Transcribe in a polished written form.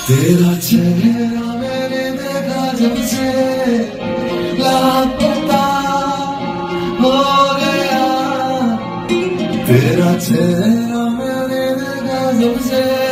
तेरा चेहरा मैंने देखा जब से लापता हो गया। तेरा चेहरा मैंने देखा जब से